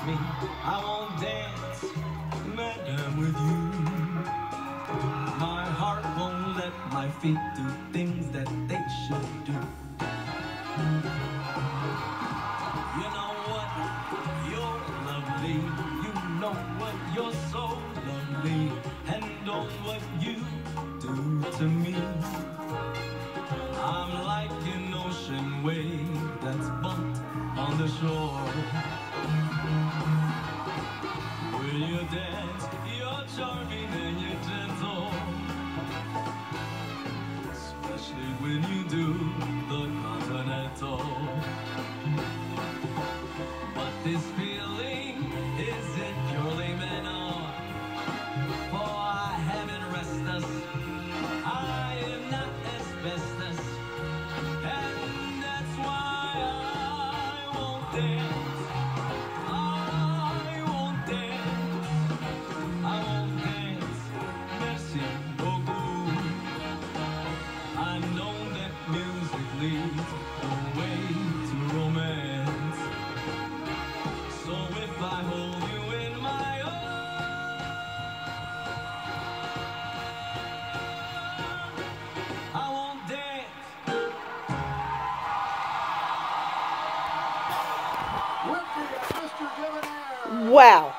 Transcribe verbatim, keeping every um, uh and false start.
me. I won't dance, madam, with you. My heart won't let my feet do things that they should do. You know what? You're lovely. You know what? You're so lovely. And oh, what you do to me. I'm like an ocean wave that's bumped on the shore. When you dance, you're charming and you're gentle, especially when you do the continental. But this feeling isn't purely mental, for I haven't restless. I am not asbestos, and that's why I won't dance. I won't dance. I won't dance. Merci beaucoup. I know that music leads the way to romance. So if I hold you in my arms, I won't dance. With the Mister Debonair. Wow.